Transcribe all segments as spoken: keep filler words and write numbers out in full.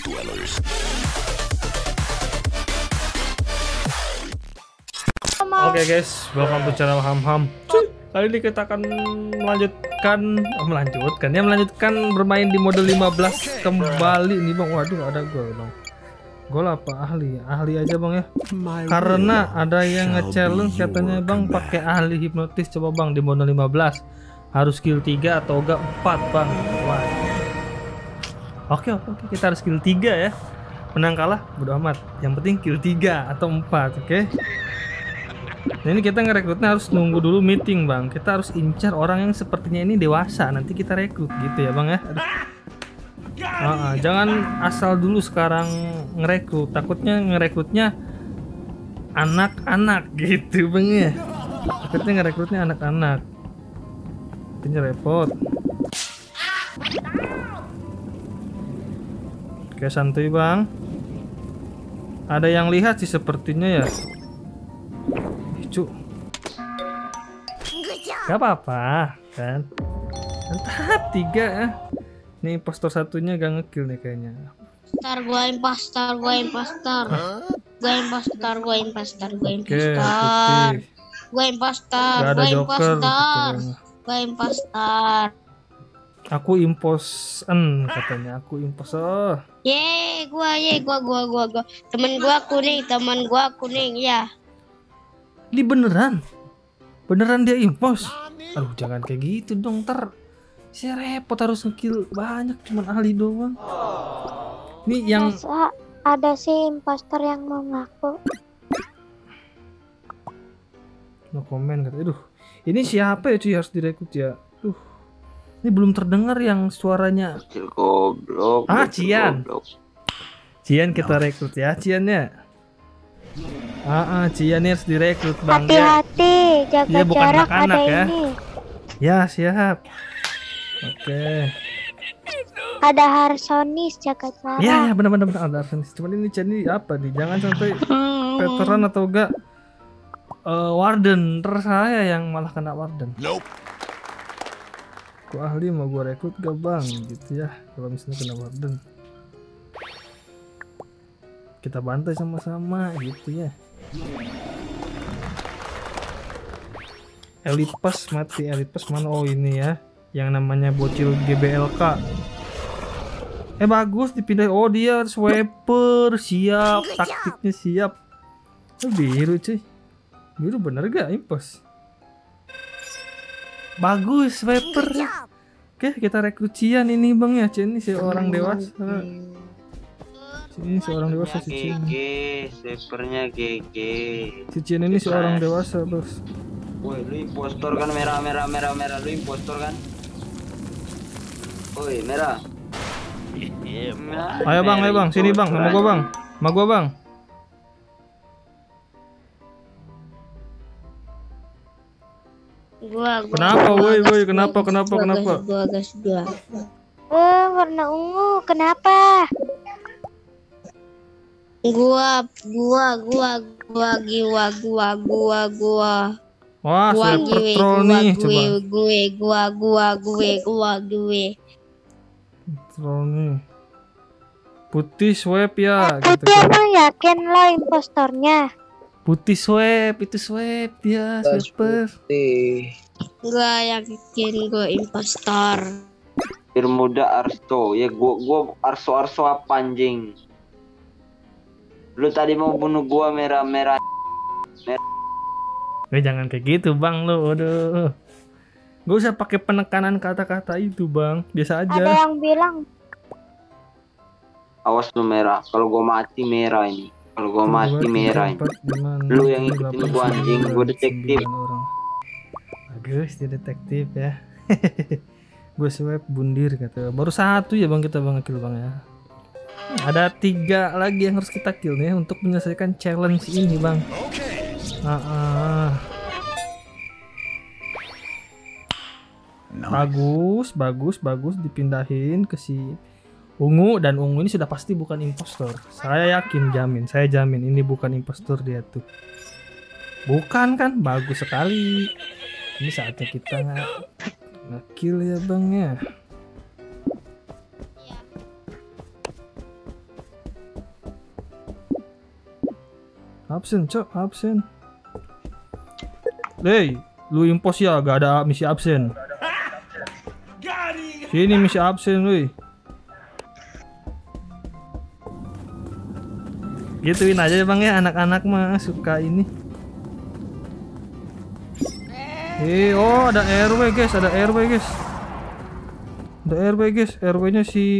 Oke okay guys, welcome to channel Ham Ham. Kali ini kita akan melanjutkan, oh, melanjutkan ya melanjutkan bermain di mode lima belas kembali nih bang. Waduh, ada gol bang. Gol apa ahli? Ahli aja bang ya. Karena ada yang nge-challenge katanya bang pakai ahli hipnotis. Coba bang di mode lima belas harus skill tiga atau enggak empat bang. Wah. Oke oke oke, kita harus skill tiga ya. Menang kalah bodo amat. Yang penting kill tiga atau empat, oke. Okay? Nah, ini kita ngerekrutnya harus nunggu dulu meeting bang. Kita harus incar orang yang sepertinya ini dewasa. Nanti kita rekrut gitu ya bang ya. Uh, uh, jangan asal dulu sekarang ngerekrut. Takutnya ngerekrutnya anak-anak gitu bang ya. Takutnya ngerekrutnya anak-anak. Ini repot. Oke santuy bang. Ada yang lihat sih sepertinya ya. Gak apa-apa kan. Mantap tiga ya. Nih impostor satunya gak ngekill nih kayaknya. Impostor, gua impostor, gua impostor. Gua impostor, gua impostor, gua impostor. Gua impostor, gua impostor. Gua impostor. Aku imposen katanya, aku impostor. Ye, gua ye, gua gua gua gua. Temen gua kuning, temen gua kuning ya. Ini beneran? Beneran dia impos? Aduh jangan kayak gitu dong, ntar saya repot harus ngekill banyak cuman ahli doang. Ini yang masa ada sih imposter yang mau ngaku. No komen kata. Aduh ini siapa ya cuy harus direkrut ya. Duh ini belum terdengar yang suaranya. Goblok. Ah Cian. Cian kita rekrut ya Ciannya. Ah, ah Cian harus direkrut bang. Hati-hati, jaga ya, bukan jarak anak-anak ada ya. ini. Ya siap. Oke. Ada Harsonis jaga jarak. Ya, ya benar-benar ada Harsonis. Cuman ini jadi apa nih? Jangan sampai veteran atau enggak uh, warden. Terus saya yang malah kena warden. Nope. Ku ahli mau gua rekrut gak bang? Gitu ya. Kalau misalnya kena warden. Kita bantai sama-sama gitu ya. Elite Pass mati. Elite Pass mana? Oh ini ya. Yang namanya bocil G B L K. Eh bagus dipindah. Oh dia swiper. Siap. Taktiknya siap. Oh, biru cuy. Biru bener gak impos? Bagus swiper. Oke kita rekrut Cian ini bang ya. Cian ini seorang dewasa. Ini seorang dewasa si Cian. G G, snipernya G G. Si Cian ini seorang dewasa bos. Woi lu impostor kan, merah merah merah merah, lu impostor kan? Woi merah. Ayo bang, ayo bang, sini bang, sama gua bang, sama gua bang. Gua, gua Kenapa woi woi kenapa gua, kenapa gua, kenapa? Gua gas gua. Eh, warna ungu, kenapa? Gua gua gua gua gua gua gua gua. Wah, Gua swiper gue troll gua nih, gue coba. gue gua gua gue gua gue. Troll nih. Putih swab ya, Tapi gitu kan. emang yakin lo impostornya? Putih swab, itu swab dia, swiper. Gua yakin gua impostor. Bermuda Arso, ya gua gua Arso Arso apa anjing? Lu tadi mau bunuh gua merah merah. merah. Eh jangan kayak gitu bang lo, aduh. Gak usah pakai penekanan kata-kata itu bang, biasa aja. Ada yang bilang. Awas lu merah, kalau gua mati merah ini. Kalau gua mati merah ini. Lu yang ikutin gua anjing, gua detektif. Bagus dia detektif ya. Gue swipe bundir kata. Baru satu ya bang kita bang kill bang ya. Ada tiga lagi yang harus kita kill nih untuk menyelesaikan challenge ini bang. Ah, ah. Bagus, bagus, bagus dipindahin ke si ungu dan ungu ini sudah pasti bukan impostor. Saya yakin, jamin, saya jamin ini bukan impostor dia tuh. Bukan kan? Bagus sekali. Ini saatnya kita nge-kill ya bang ya. Absen, cok, absen. Hey, lu impos ya, gak ada misi absen. Sini misi absen, woi. Gituin aja ya bang ya, anak-anak mah suka ini. Eh, oh ada R W guys, ada R W guys. Ada R W guys, R W-nya si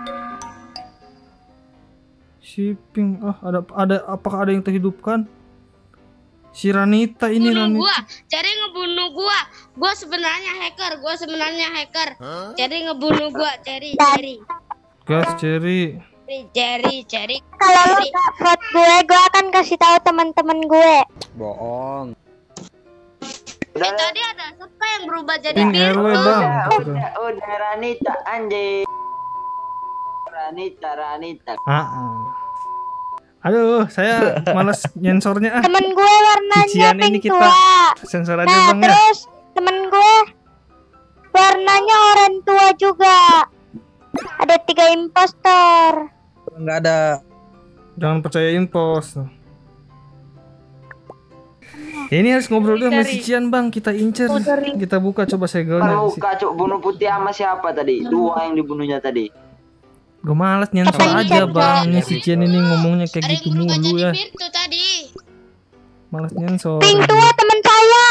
Shipping. Ah, ada ada apakah ada yang terhidupkan? Si Ranita ini Bunuh Ranita. gua, cari ngebunuh gua. Gua sebenarnya hacker, gua sebenarnya hacker. Cari ngebunuh gua, cari, cari. Gas Cherry. Cari, cari. Kalau lo gak vote gue, gue akan kasih tahu teman-teman gue. Bohong. Eh tadi ada siapa yang berubah jadi Ping R W biru? bang. Udah, udah Ranita anjing. Ranita, Ranita. Ah, ah. Aduh, saya males nyensornya ah. Temen gue warnanya Cucian ini pink kita tua. sensor aja Nah bang ya. terus temen gue warnanya oranye tua juga. Ada tiga impostor. Nggak ada. Jangan percaya impos. Ini harus ngobrol dulu sama si Cian bang. Kita incer, kita buka coba segelnya. Kalau kacuk bunuh putih sama siapa tadi? Dua yang dibunuhnya tadi. Gue males nyensor Apa aja ini, bang. Ini si Cian ini ngomongnya kayak Ada gitu yang berubah mulu jadi ya. biru tadi. Males nyensor. Pink tua temen saya.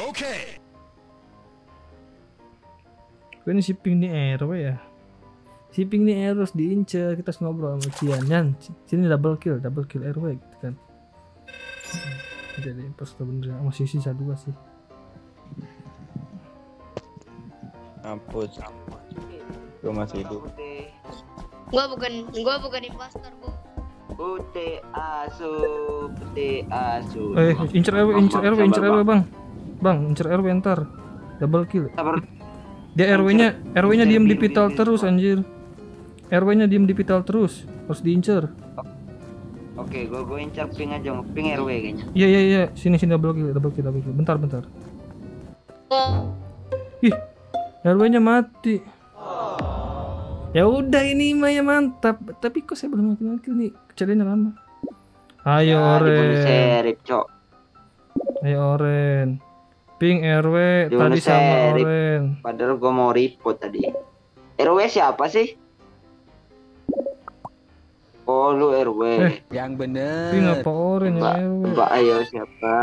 Gue ini si Pink nih R W ya. Si Pink nih harus diincer. Kita harus ngobrol sama Cian. Yan, sini double kill, double kill R W gitu kan. Jadi impostor bener masih sisa dua sih. Mampus. Gue masih hidup. Gua bukan, gua bukan impostor, gua. Putih asu, putih asu. Eh, incer R W, incer R W, incer R W bang. Bang, incer R W ntar. Double kill. Sabar. Dia R W-nya, R W-nya diem di vital terus anjir. R W-nya diem di vital terus. Harus diincer. Oke, gue gue incar ping aja, ping R W kayaknya. Iya iya iya, sini sini double kill, double kill, double kill. Bentar bentar. Ih, R W-nya mati. Ya udah ini mah ya mantap. Tapi kok saya belum makin kill nih? Kejadiannya lama. Ayo Ya, dibunuh Oren. serif, cok. Ayo Oren. Ping R W Dibunuh tadi sama serif. Oren. Padahal gue mau report tadi. R W siapa sih? Oh, lu R W. Eh. Yang bener. Ping apa Oren Mbak, ya R W? Mbak ayo siapa?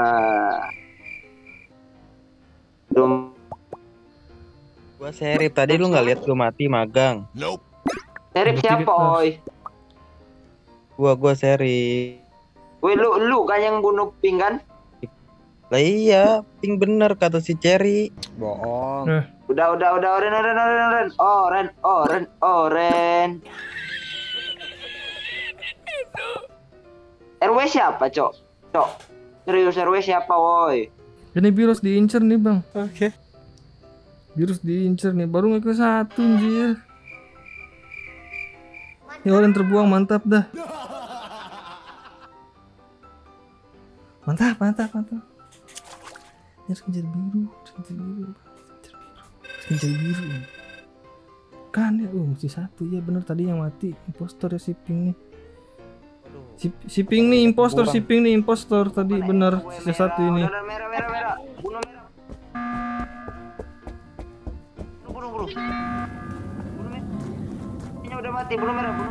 Belum. Gua serif tadi lu nggak lihat gua mati magang. Serif siapa, oi? Gua gua serif. Woi, lu lu kan yang bunuh ping kan? Lah iya, ping bener kata si Cherry. Bohong. Eh, Udah, udah, udah, oren, oren, oren, oren, oren, oren, oren. R W siapa, cok? Cok, serius R W siapa, woi? ini virus diincer nih bang. Oke. Virus diincer nih, baru ngekill satu anjir. Ya Oren terbuang, mantap dah. Mantap, mantap, mantap. Ini harus ngejar biru, harus ngejar biru, ngejar biru, harus ngejar biru. Kan ya, oh mesti satu ya bener tadi yang mati impostor ya si Ping nih. Si, si Ping nih impostor, si Ping nih impostor tadi bener sisa satu ini. Udah, udah, merah, merah, merah. Bunuh merah. Bunuh, bunuh, bunuh. Bunuh merah. Ini udah mati, bunuh merah, bunuh.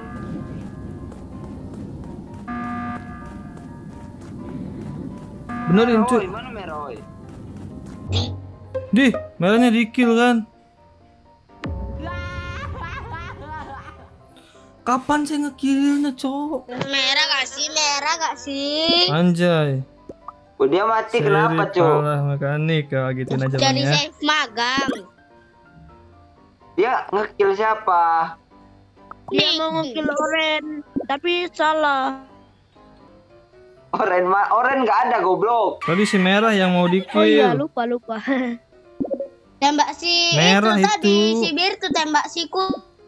Benerin cuy. Oi, mana merah, oi? Dih, merahnya di kill kan? Kapan saya ngekillnya, cowok? Merah gak sih? Merah gak sih? Anjay. Oh, dia mati kenapa, cok? Salah mekanik, ya gituin aja bang Jadi ya. safe magang. Dia ngekill siapa? Dia mau ngekill Oren, tapi salah. Oren, ma Oren nggak ada, goblok. Tadi si merah yang mau di Oh iya, kill. lupa lupa. Tembak si Merah itu, tadi, itu. si bir tuh tembak siku.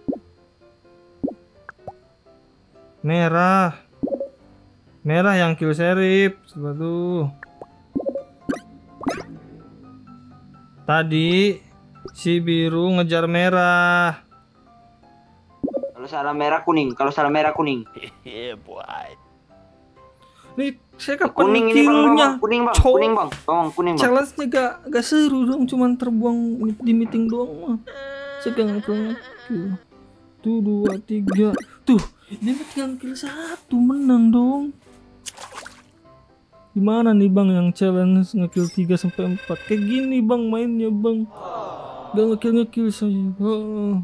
Merah. Merah yang kill Serif. Coba tuh. Tadi si biru ngejar merah. Kalau salah merah kuning, kalau salah merah kuning. Nih Saya kapan Kuning ini bang, bang, killnya? bang. Kuning bang, Cok. kuning bang, bang, kuning bang. Challenge-nya gak, gak seru dong, cuman terbuang di meeting doang mah. Saya gak ngekil. Tuh dua tiga, tuh dia tinggal kill satu, menang dong. Gimana nih bang yang challenge ngekill tiga sampai empat? Kayak gini bang mainnya bang. Gak ngekill ngekill saya. Oh.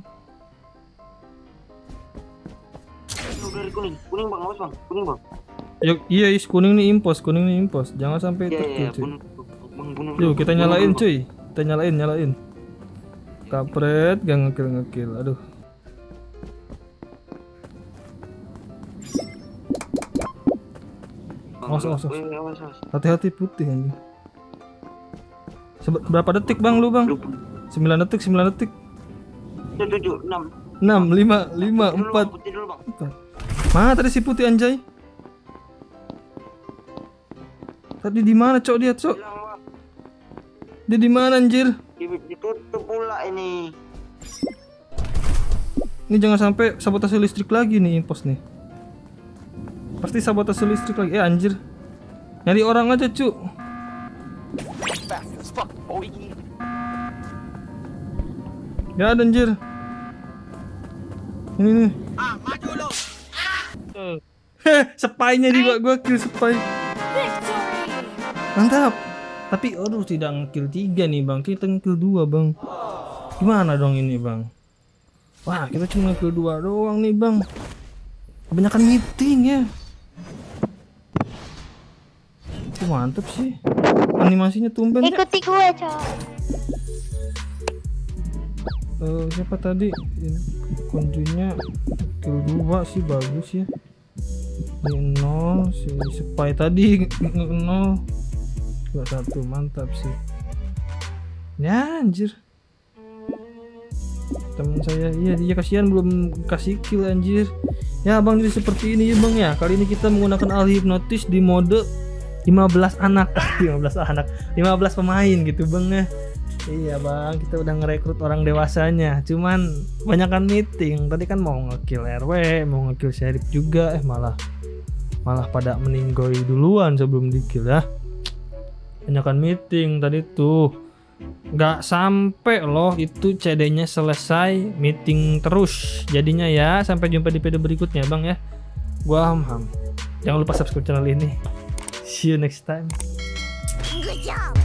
Dari kuning, kuning bang, awas bang, kuning bang. Yuk, iya is kuning nih impos, kuning nih impos. Jangan sampai Iya, terkill iya, cuy. bunuh, bang, bunuh. Yuk kita bunuh, nyalain bunuh, cuy. Kita nyalain, nyalain. Kapret, gak ngekill ngekill. Aduh. bang. Awas, awas, awas. Eh, awas, awas. Hati-hati putih anjing. Sebe- berapa detik bang lu bang? sembilan detik, sembilan detik. tujuh, enam. enam, lima, lima, Dulu, empat. putih dulu bang. Mana tadi si putih anjay? Tadi di mana cok dia cok? Hilang bang. Dia di mana anjir? Di- Ditutup pula ini. Ini jangan sampai sabotase listrik lagi nih impos nih. Pasti sabotase listrik lagi. Eh anjir. Nyari orang aja cuk. Ya ada anjir. Ini nih. Heh, spy-nya di gua, gua kill spy. Mantap. Tapi aduh tidak ngekill tiga nih bang. Kita ngekill dua bang. Gimana dong ini bang? Wah kita cuma ngekill dua doang nih bang. Kebanyakan meeting ya. Itu mantep sih. Animasinya tumben. Ikuti gue, Cok. Uh, siapa tadi? Kunjungnya kill dua sih bagus ya. Ini nol, si spy tadi nol, dua satu mantap sih. Ya anjir. Temen saya, iya dia kasihan belum kasih kill anjir. Ya bang jadi seperti ini ya bang ya. Kali ini kita menggunakan ahli hipnotis di mode lima belas anak, lima belas anak, lima belas pemain gitu bang ya. Iya bang, kita udah ngerekrut orang dewasanya. Cuman banyakan meeting. Tadi kan mau ngekill R W, mau ngekill sheriff juga, eh malah malah pada meninggoy duluan sebelum dikill ya. Banyakan meeting tadi tuh. Nggak sampai loh itu C D-nya selesai, meeting terus. Jadinya ya, sampai jumpa di video berikutnya bang ya. Gua Ham Ham. Jangan lupa subscribe channel ini. See you next time. Good job.